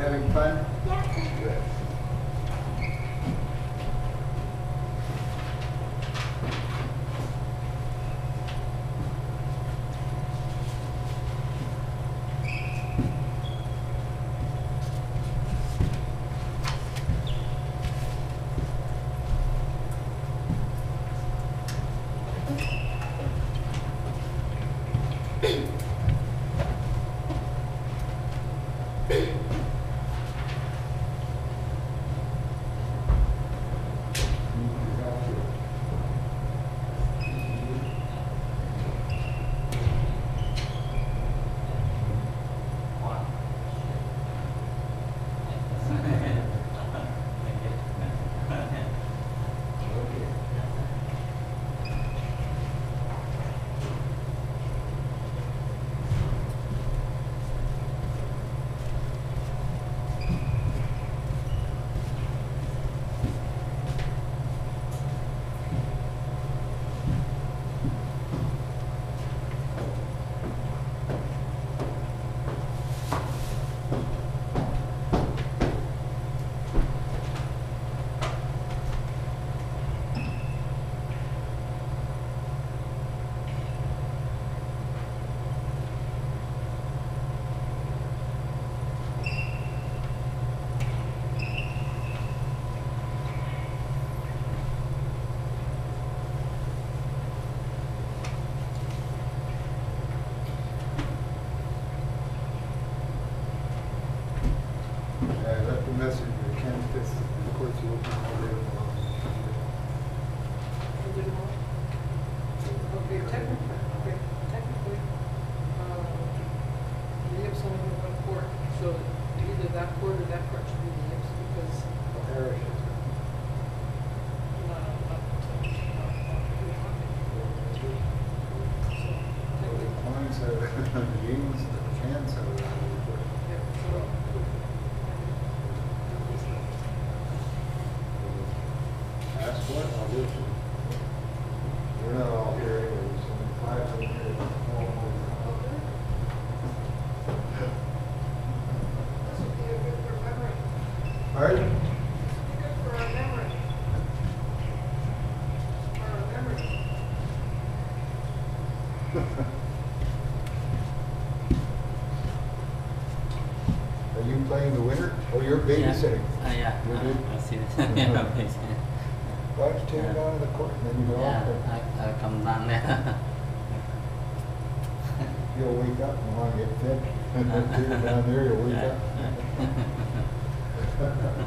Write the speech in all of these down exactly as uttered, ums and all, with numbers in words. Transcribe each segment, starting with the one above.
having fun? Yeah. Good. I left a message with Ken Fitz, of course, you will be all day long. Okay, technically, okay, technically, uh, the Yips only have one court, so either that court or that court should be the Yips, because, Parish is. uh, not, not, not, not, so, technically, The coins have, the games, the chance have. yeah, so, Ask what, I'll do it. We're not all here anyways, only five of them here. this would be a good for memory, Pardon? good for our memory. For our memory. Are you playing the winner? Oh, you're babysitting? Yeah. Uh, yeah. You Uh, did? I see it. Yeah, basically. Why don't you take it out of the court and then you go off Yeah, there? I, I come down there. You'll wake up and want to get fed. And then take it down there, you'll wake Yeah. up.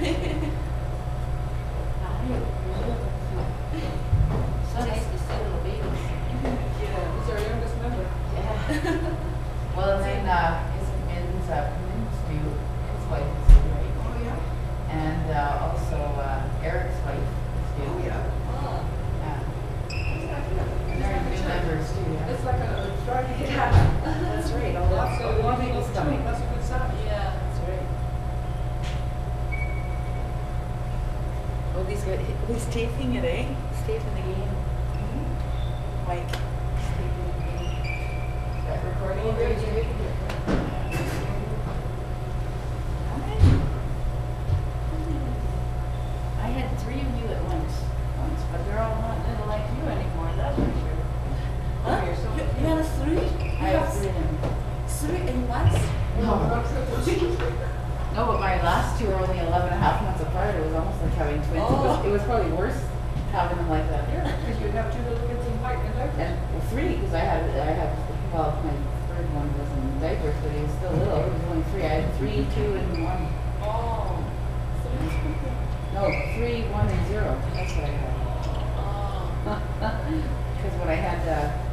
So nice to see little babies. Yeah, he's our youngest member. Yeah. Well, and then, uh, his, Min's, uh, Min's new, his wife is due, right? Oh, yeah? And, uh, also, uh, Eric's wife is due. Oh, yeah. Oh. Yeah. That's not good. And they're new members too, yeah. It's like a Friday. Yeah, that's right. All Lots the, of, all lots the of people's people coming. coming, that's a good sign. Yeah, that's right. Oh, he's got, he's taping it, eh? He's taping the game. Mike, he's taping the game. Is that recording? Oh, very good. I had three of you at once, once, but they're all not little like you anymore, that's for sure. Oh, you're so- You, you have three? I have three of them. Three in once? No, but my last two are only eleven and a half months apart. It was almost like having twins. It, was, it was probably worse having them like that. Yeah, because you'd have two little kids in height and diapers. And well, three, because I had, I had, well, my third one was in diapers, but he was still little. He was only three. I had three, two, and one. Oh. No, three, one, and zero. That's what I had. Oh. Because when I had uh,